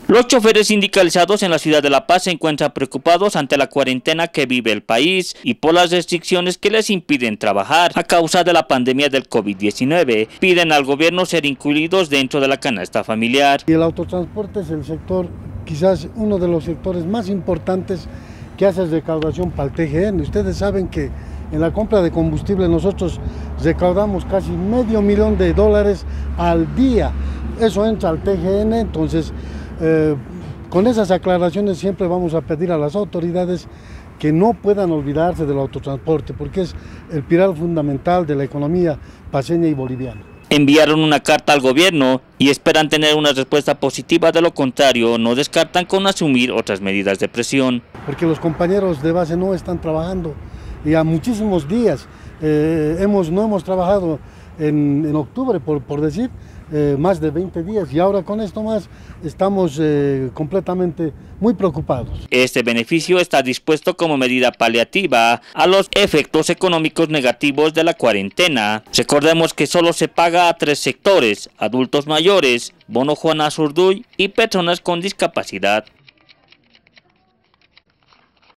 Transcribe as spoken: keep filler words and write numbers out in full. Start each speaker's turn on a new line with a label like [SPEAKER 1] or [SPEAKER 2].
[SPEAKER 1] Los choferes sindicalizados en la ciudad de La Paz se encuentran preocupados ante la cuarentena que vive el país y por las restricciones que les impiden trabajar a causa de la pandemia del COVID diecinueve. Piden al gobierno ser incluidos dentro de la canasta familiar.
[SPEAKER 2] Y el autotransporte es el sector, quizás uno de los sectores más importantes que hace recaudación para el T G N. Ustedes saben que en la compra de combustible nosotros recaudamos casi medio millón de dólares al día. Eso entra al T G N, entonces eh, con esas aclaraciones siempre vamos a pedir a las autoridades que no puedan olvidarse del autotransporte, porque es el pilar fundamental de la economía paceña y boliviana.
[SPEAKER 1] Enviaron una carta al gobierno y esperan tener una respuesta positiva, de lo contrario no descartan con asumir otras medidas de presión.
[SPEAKER 2] Porque los compañeros de base no están trabajando y a muchísimos días, eh, hemos, no hemos trabajado en, en octubre, por, por decir, eh, más de veinte días, y ahora con esto más estamos eh, completamente muy preocupados.
[SPEAKER 1] Este beneficio está dispuesto como medida paliativa a los efectos económicos negativos de la cuarentena. Recordemos que solo se paga a tres sectores: adultos mayores, bono Juana Zurduy y personas con discapacidad.